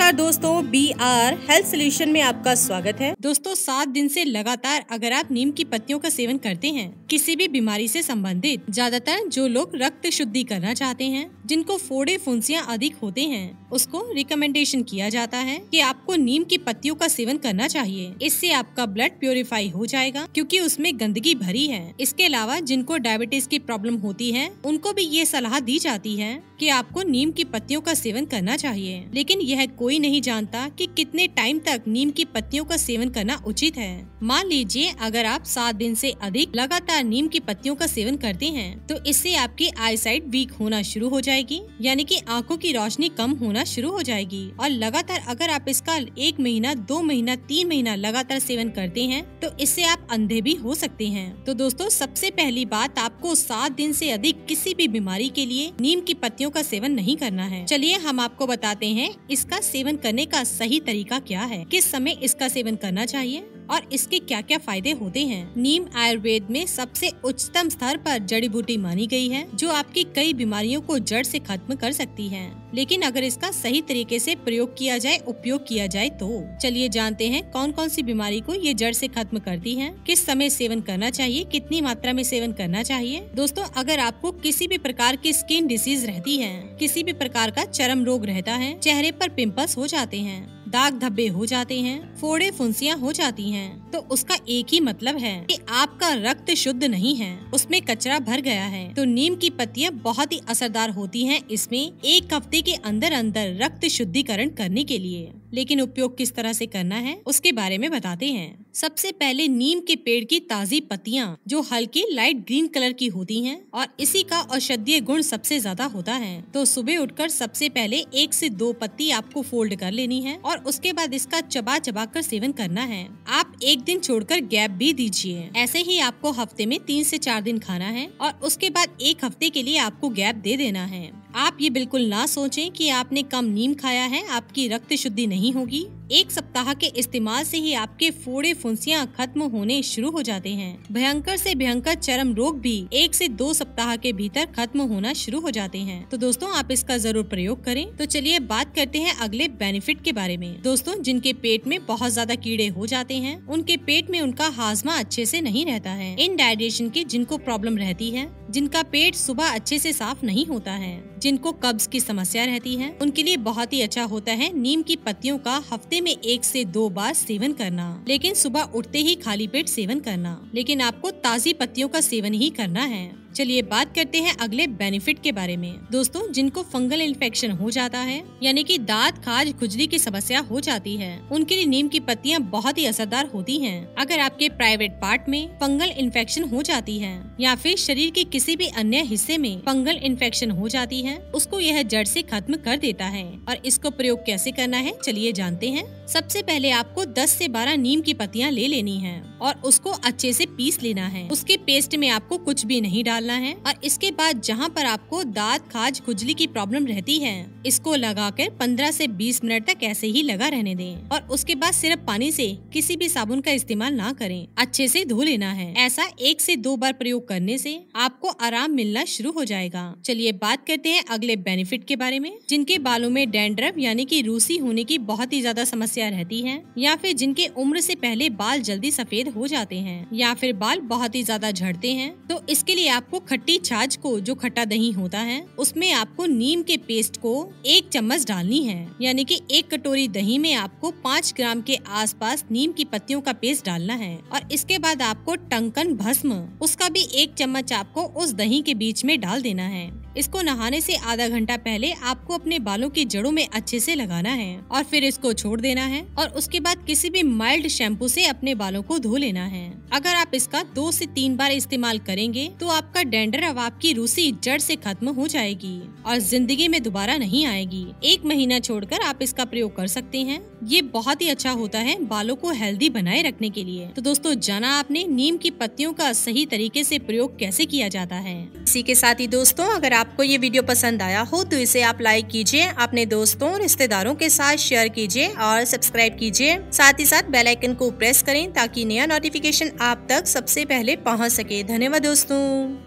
नमस्कार दोस्तों, BR health solution में आपका स्वागत है। दोस्तों 7 दिन से लगातार अगर आप नीम की पत्तियों का सेवन करते हैं किसी भी बीमारी से संबंधित, ज्यादातर जो लोग रक्त शुद्धि करना चाहते हैं, जिनको फोड़े फुंसियाँ अधिक होते हैं, उसको रिकमेंडेशन किया जाता है कि आपको नीम की पत्तियों का सेवन करना चाहिए। इससे आपका ब्लड प्योरीफाई हो जाएगा क्योंकि उसमें गंदगी भरी है। इसके अलावा जिनको डायबिटीज की प्रॉब्लम होती है उनको भी ये सलाह दी जाती है कि आपको नीम की पत्तियों का सेवन करना चाहिए। लेकिन यह कोई नहीं जानता कि कितने टाइम तक नीम की पत्तियों का सेवन करना उचित है। मान लीजिए अगर आप 7 दिन से अधिक लगातार नीम की पत्तियों का सेवन करते हैं तो इससे आपकी आई साइट वीक होना शुरू हो जाएगी, यानी कि आंखों की रोशनी कम होना शुरू हो जाएगी। और लगातार अगर आप इसका 1 महीना, 2 महीना, 3 महीना लगातार सेवन करते हैं तो इससे आप अंधे भी हो सकते हैं। तो दोस्तों सबसे पहली बात, आपको 7 दिन से अधिक किसी भी बीमारी के लिए नीम की पत्तियों का सेवन नहीं करना है। चलिए हम आपको बताते हैं इसका सेवन करने का सही तरीका क्या है, किस समय इसका सेवन करना चाहिए और इसके क्या क्या फायदे होते हैं। नीम आयुर्वेद में सबसे उच्चतम स्तर पर जड़ी बूटी मानी गई है जो आपकी कई बीमारियों को जड़ से खत्म कर सकती है। लेकिन अगर इसका सही तरीके से प्रयोग किया जाए, उपयोग किया जाए तो चलिए जानते हैं कौन कौन सी बीमारी को ये जड़ से खत्म करती है, किस समय सेवन करना चाहिए, कितनी मात्रा में सेवन करना चाहिए। दोस्तों अगर आपको किसी भी प्रकार की स्किन डिसीज रहती है, किसी भी प्रकार का चर्म रोग रहता है, चेहरे पर पिंपल्स हो जाते हैं, दाग धब्बे हो जाते हैं, फोड़े फुंसियाँ हो जाती हैं, तो उसका एक ही मतलब है कि आपका रक्त शुद्ध नहीं है, उसमें कचरा भर गया है। तो नीम की पत्तियां बहुत ही असरदार होती हैं इसमें 1 हफ्ते के अंदर अंदर रक्त शुद्धिकरण करने के लिए। लेकिन उपयोग किस तरह से करना है उसके बारे में बताते हैं। सबसे पहले नीम के पेड़ की ताज़ी पत्तियां जो हल्की लाइट ग्रीन कलर की होती हैं और इसी का औषधीय गुण सबसे ज्यादा होता है। तो सुबह उठकर सबसे पहले 1 से 2 पत्ती आपको फोल्ड कर लेनी है और उसके बाद इसका चबा चबा कर सेवन करना है। आप 1 दिन छोड़कर गैप भी दीजिए। ऐसे ही आपको हफ्ते में 3 से 4 दिन खाना है और उसके बाद 1 हफ्ते के लिए आपको गैप दे देना है। आप ये बिल्कुल ना सोचें कि आपने कम नीम खाया है आपकी रक्त शुद्धि नहीं होगी। 1 सप्ताह के इस्तेमाल से ही आपके फोड़े फुंसियाँ खत्म होने शुरू हो जाते हैं। भयंकर से भयंकर चर्म रोग भी 1 से 2 सप्ताह के भीतर खत्म होना शुरू हो जाते हैं। तो दोस्तों आप इसका जरूर प्रयोग करें। तो चलिए बात करते हैं अगले बेनिफिट के बारे में। दोस्तों जिनके पेट में बहुत ज्यादा कीड़े हो जाते हैं, उनके पेट में उनका हाजमा अच्छे से नहीं रहता है, इनडाइजेशन की जिनको प्रॉब्लम रहती है, जिनका पेट सुबह अच्छे से साफ नहीं होता है, जिनको कब्ज की समस्या रहती है, उनके लिए बहुत ही अच्छा होता है नीम की पत्तियों का हफ्ते में 1 से 2 बार सेवन करना। लेकिन सुबह उठते ही खाली पेट सेवन करना। लेकिन आपको ताज़ी पत्तियों का सेवन ही करना है। चलिए बात करते हैं अगले बेनिफिट के बारे में। दोस्तों जिनको फंगल इन्फेक्शन हो जाता है, यानी कि दांत, खाज, खुजली की समस्या हो जाती है, उनके लिए नीम की पत्तियां बहुत ही असरदार होती हैं। अगर आपके प्राइवेट पार्ट में फंगल इन्फेक्शन हो जाती है या फिर शरीर के किसी भी अन्य हिस्से में फंगल इन्फेक्शन हो जाती है, उसको यह जड़ से खत्म कर देता है। और इसको प्रयोग कैसे करना है चलिए जानते हैं। सबसे पहले आपको 10 से 12 नीम की पत्तियां ले लेनी है और उसको अच्छे से पीस लेना है। उसके पेस्ट में आपको कुछ भी नहीं डालना है। और इसके बाद जहां पर आपको दांत, खाज, खुजली की प्रॉब्लम रहती है, इसको लगाकर 15 से 20 मिनट तक ऐसे ही लगा रहने दें। और उसके बाद सिर्फ पानी से, किसी भी साबुन का इस्तेमाल ना करें, अच्छे से धो लेना है। ऐसा 1 से 2 बार प्रयोग करने से आपको आराम मिलना शुरू हो जाएगा। चलिए बात करते हैं अगले बेनिफिट के बारे में। जिनके बालों में डैंड्रफ यानी कि रूसी होने की बहुत ही ज्यादा समस्या रहती है, या फिर जिनके उम्र से पहले बाल जल्दी सफेद हो जाते हैं, या फिर बाल बहुत ही ज्यादा झड़ते हैं, तो इसके लिए आपको खट्टी छाछ को, जो खट्टा दही होता है, उसमें आपको नीम के पेस्ट को 1 चम्मच डालनी है। यानी कि 1 कटोरी दही में आपको 5 ग्राम के आसपास नीम की पत्तियों का पेस्ट डालना है। और इसके बाद आपको टंकन भस्म, उसका भी 1 चम्मच आपको उस दही के बीच में डाल देना है। इसको नहाने से आधा घंटा पहले आपको अपने बालों की जड़ों में अच्छे से लगाना है और फिर इसको छोड़ देना है। और उसके बाद किसी भी माइल्ड शैम्पू से अपने बालों को धो लेना है। अगर आप इसका 2 से 3 बार इस्तेमाल करेंगे तो आपका डैंड्रफ, आपकी रूसी जड़ से खत्म हो जाएगी और जिंदगी में दोबारा नहीं आएगी। 1 महीना छोड़कर आप इसका प्रयोग कर सकते हैं। ये बहुत ही अच्छा होता है बालों को हेल्दी बनाए रखने के लिए। तो दोस्तों जाना आपने नीम की पत्तियों का सही तरीके से प्रयोग कैसे किया जाता है। इसी के साथ ही दोस्तों अगर आपको ये वीडियो पसंद आया हो तो इसे आप लाइक कीजिए, अपने दोस्तों, रिश्तेदारों के साथ शेयर कीजिए और सब्सक्राइब कीजिए। साथ ही साथ बेल आइकन को प्रेस करें ताकि नया नोटिफिकेशन आप तक सबसे पहले पहुंच सके। धन्यवाद दोस्तों।